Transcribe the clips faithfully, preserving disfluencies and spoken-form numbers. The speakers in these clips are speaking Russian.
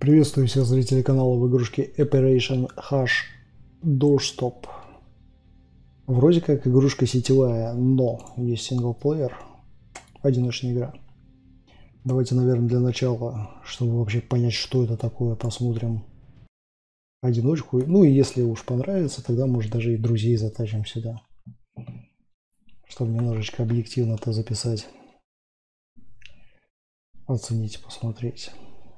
Приветствую всех зрителей канала в игрушке Operation Hush Doorstop. Вроде как игрушка сетевая, но есть синглплеер, одиночная игра. Давайте, наверное, для начала, чтобы вообще понять, что это такое, посмотрим одиночку. Ну и если уж понравится, тогда, может, даже и друзей затащим сюда, чтобы немножечко объективно это записать, оценить, посмотреть.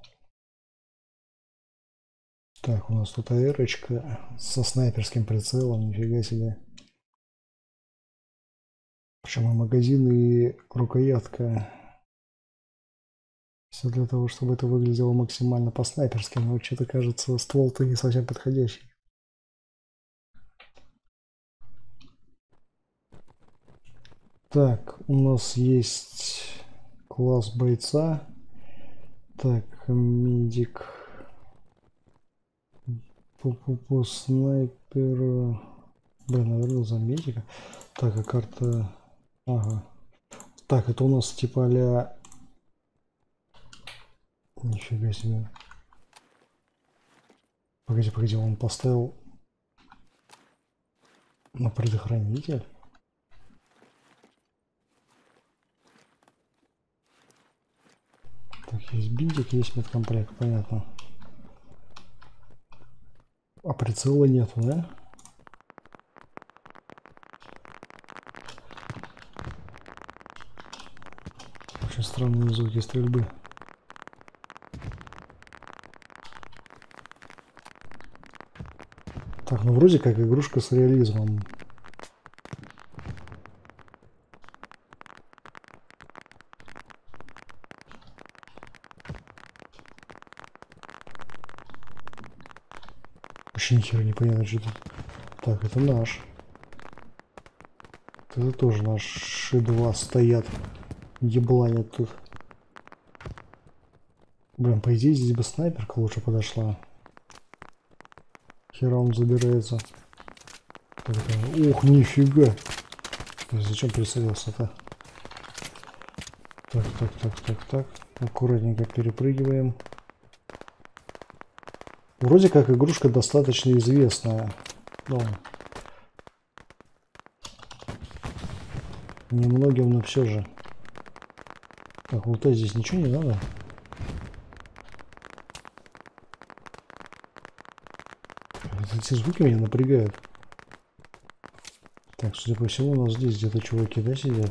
Так, у нас тут АРочка со снайперским прицелом, нифига себе. Причем и магазин, и рукоятка. Все для того, чтобы это выглядело максимально по-снайперски, но что-то кажется, ствол-то не совсем подходящий. Так, у нас есть класс бойца. Так, медик. Пу-пу-пу, снайпер. Блин, наверное, за медика. Так, а карта... Ага. Так, это у нас типа а-ля... Нифига себе. Погоди, погоди, он поставил на предохранитель. Так, есть бинтик, есть медкомплект, понятно. А прицела нету, да? Очень странные звуки стрельбы. Так, ну вроде как игрушка с реализмом. Вообще нихера не понятно, что тут. Так, это наш. Это тоже наш Ши два стоят. Ебланят тут. Блин, по идее здесь бы снайперка лучше подошла. Хера он забирается. Так, это... Ух, нифига. Зачем прицелился-то? Так, так, так, так, так. Аккуратненько перепрыгиваем. Вроде как игрушка достаточно известная. Ну, немногим, но все же. Так, лутать здесь ничего не надо. Эти звуки меня напрягают. Так, судя по всему, у нас здесь где-то чуваки, да, сидят?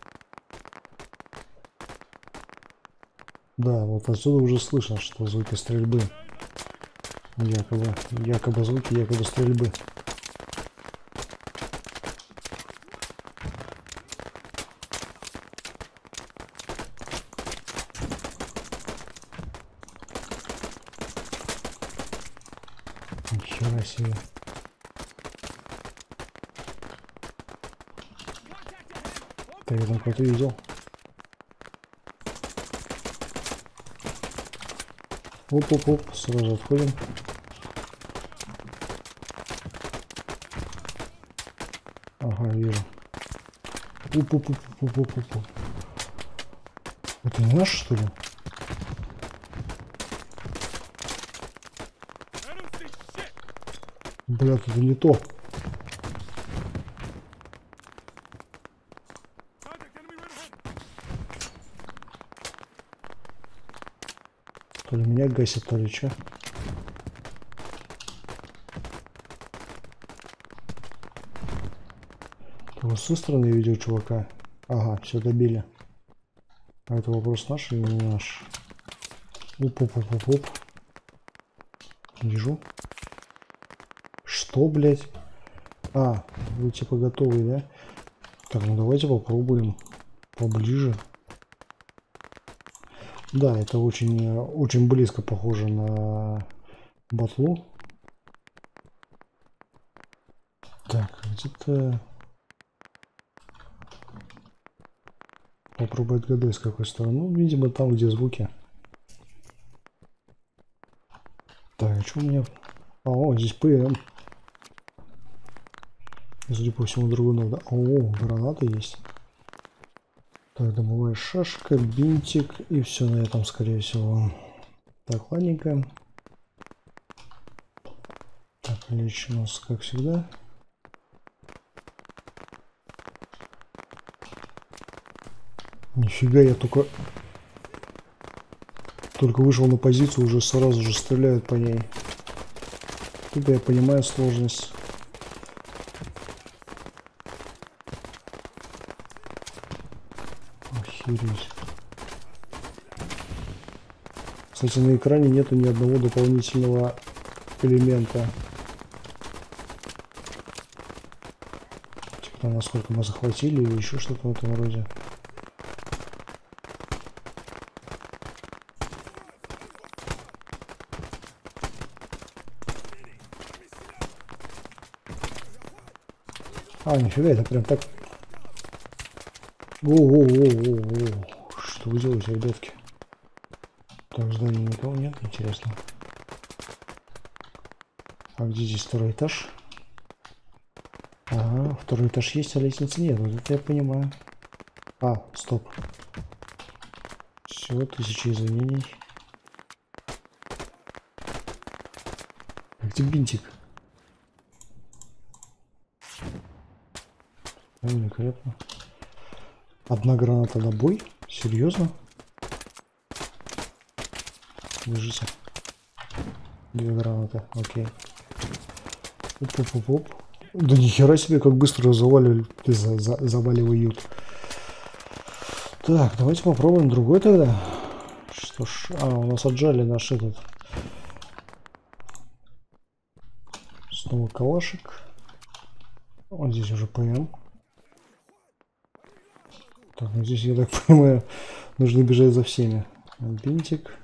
Да, вот отсюда уже слышно, что звуки стрельбы. Якобы, якобы звуки, якобы стрельбы. Нихера себе. Так, я там кого-то видел. Оп-оп-оп, сразу отходим. Ага, вижу. Оп-оп-оп-оп-оп-оп. Это не наш, что ли? Бля, это не то. То ли меня гасит, то ли что. Вот с той стороны я видел чувака. Ага, все добили. А это вопрос наш или не наш? Оп-оп-оп-оп-оп. Вижу. Что, блядь? А, вы типа готовы, да? Так, ну давайте попробуем поближе. Да, это очень, очень близко похоже на батлу. Так, где-то... Попробую отгадать, с какой стороны. Ну, видимо, там, где звуки. Так, а что у меня... А, о, здесь ПМ. Судя по всему, другой надо. О, граната есть. Так, дымовая шашка, бинтик. И все на этом, скорее всего. Так, ладненько. Лечь у нас, как всегда. Нифига, я только... Только вышел на позицию, уже сразу же стреляют по ней. Тут я понимаю сложность. Охереть. Кстати, на экране нету ни одного дополнительного элемента. Типа, насколько мы захватили или еще что-то в этом роде. А, нифига, это прям так... О-о-о-о-о. Что вы делаете, ребятки? Так, в здании никого нет, интересно. А где здесь второй этаж? Ага, второй этаж есть, а лестницы нет. Вот это я понимаю. А, стоп. Все, тысячи извинений. Где бинтик? Великолепно. Одна граната на бой? Серьезно? Держите. Две гранаты, окей. Оп-оп-оп-оп. Да нихера себе, как быстро заваливали, за, за, заваливают. Так, давайте попробуем другой тогда. Что ж, а, у нас отжали наш этот. Снова калашик. Вот здесь уже ПМ. Так, ну здесь, я так понимаю, нужно бежать за всеми. Бинтик.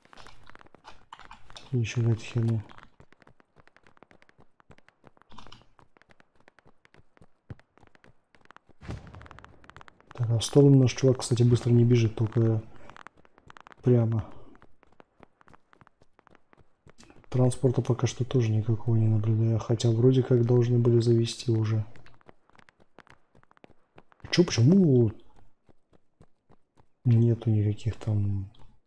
И еще какая-то херня. Так, а в сторону наш чувак, кстати, быстро не бежит, только прямо. Транспорта пока что тоже никакого не наблюдаю, хотя вроде как должны были завести уже. Чё, почему нету никаких там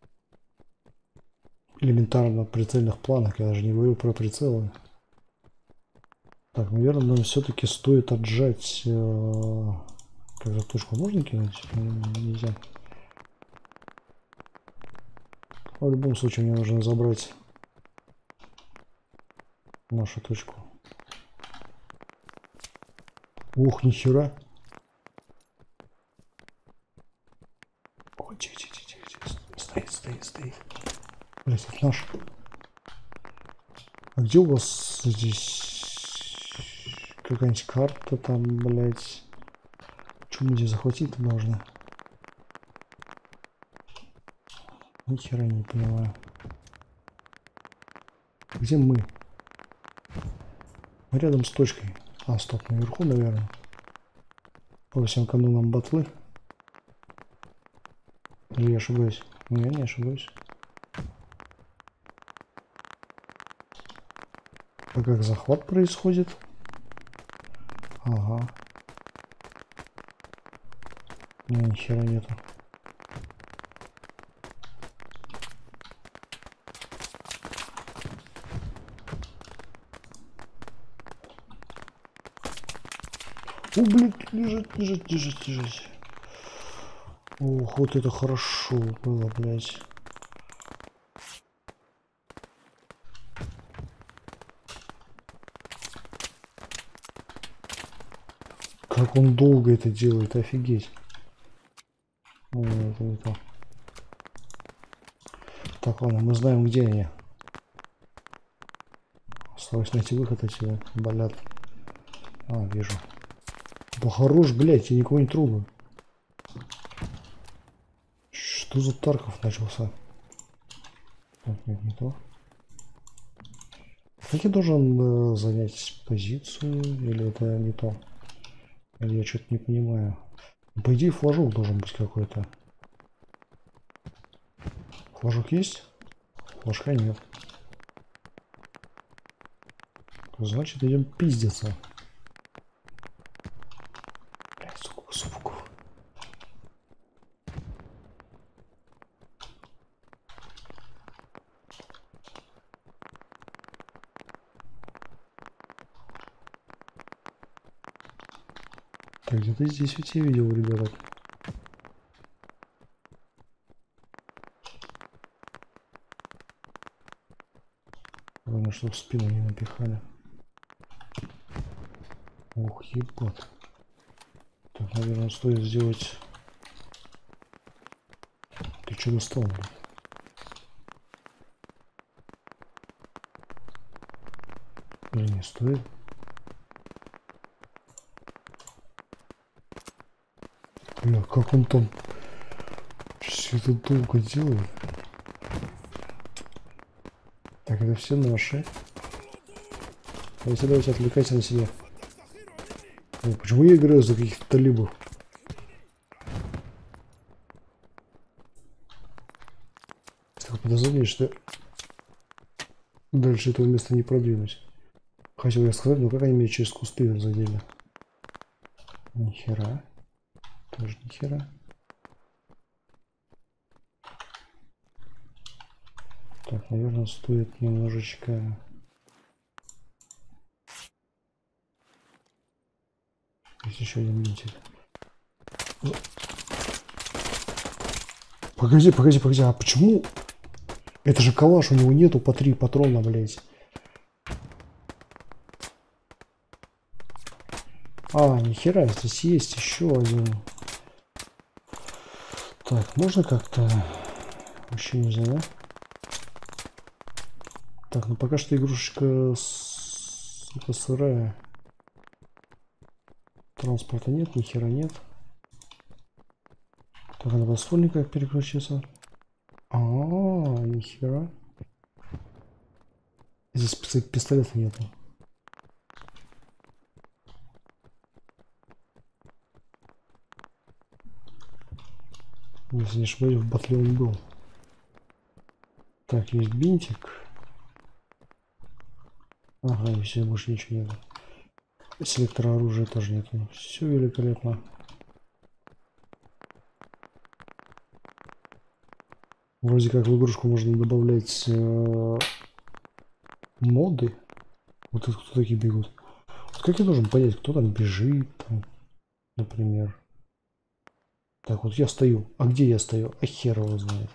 элементарно прицельных планок? Я даже не говорю про прицелы. Так, наверное, нам все-таки стоит отжать... Э Когда точку можно кинуть? Нельзя. В любом случае мне нужно забрать нашу точку. Ух, нихера. Ой, тихо, тихо, тихо, тихо. Стоит, стоит, стоит. Блять, это наш. А где у вас здесь какая-нибудь карта там, блять? Что мы здесь захватить-то должны? Ни хера не понимаю. Где мы? Мы рядом с точкой. А, стоп, наверху, наверное. По всем канонам батлы. Или я ошибаюсь? Не, не ошибаюсь. А как захват происходит? Ага. Не, ни хера нету. О, блядь, лежит, лежит, лежит, лежит. Ох, вот это хорошо было, блядь. Как он долго это делает, офигеть. Ой, это не то. Так, ладно, мы знаем, где они. Осталось найти выход отсюда. Болят. А, вижу. Да хорош, блядь, я никого не трогаю. Что за Тарков начался? Так, нет, не то. Как я должен э, занять позицию? Или это не то? Или я что-то не понимаю? По идее, флажок должен быть какой-то. Флажок есть? Флажка нет. Значит, идем пиздиться. Блядь, сука, сука. Так, где-то здесь ведь я видел, ребята. Главное, что в спину не напихали. Ох, ебать. Так, наверное, стоит сделать... Ты что достал, блин? Или не стоит? Бля, как он там все это долго делает? Так, это все наши. Давайте, давайте, отвлекайся на себя. Ой, почему я играю за каких-то талибов? Так, подозрение, что дальше этого места не продвинуть. Хотел я сказать, ну как они меня через кусты задели? Нихера. Тоже нихера. Так, наверное, стоит немножечко... Есть еще один винтик. Погоди, погоди, погоди, а почему? Это же калаш, у него нету по три патрона, блять. А, нихера, здесь есть еще один. Так, можно как-то... Вообще нельзя, да? Так, ну пока что игрушечка, сука, сырая. Транспорта нет, ни хера нет. Так, а на подствольник как переключиться? А, -а, -а, ни хера. Здесь пистолета нету. Если не ошибаюсь, в батле он был. Так, есть бинтик. Ага, и все, больше ничего нет. Селектора оружия тоже нет. Все великолепно. Вроде как в игрушку можно добавлять э, моды. Вот это кто такие бегут? Вот как я должен понять, кто там бежит, там, например. Так, вот я стою. А где я стою? А хер его знает.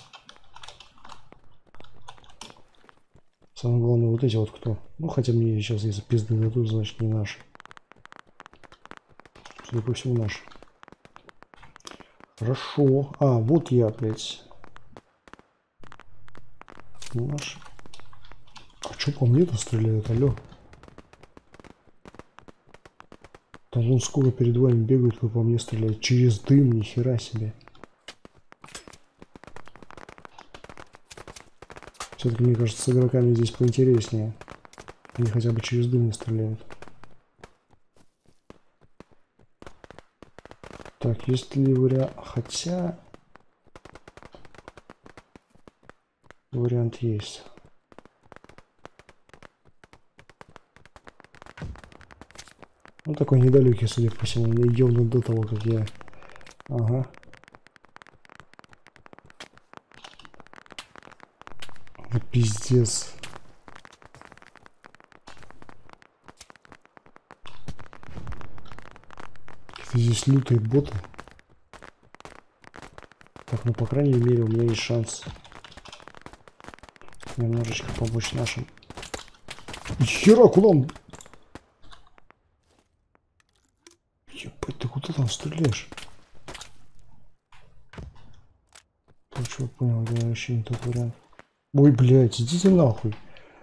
Самое главное, вот эти вот кто. Ну, хотя мне сейчас, если пизды дадут, значит не наши. Судя по всему, наши. Хорошо. А, вот я опять. Наш. А что по мне-то стреляют, алло? Там вон сколько перед вами бегают, как по мне стреляют. Через дым, нихера себе. Все-таки, мне кажется, с игроками здесь поинтереснее. Они хотя бы через дым не стреляют. Так, есть ли вариант... Хотя... Вариант есть. Ну, такой недалекий, судя по всему. Я ебну до того, как я... Ага. Да пиздец. Какие-то здесь лютые боты. Так, ну, по крайней мере, у меня есть шанс немножечко помочь нашим. Хера, куда он? Ебать, ты куда там стреляешь? Так, что я понял, я вообще не тот вариант. Ой, блядь, идите нахуй.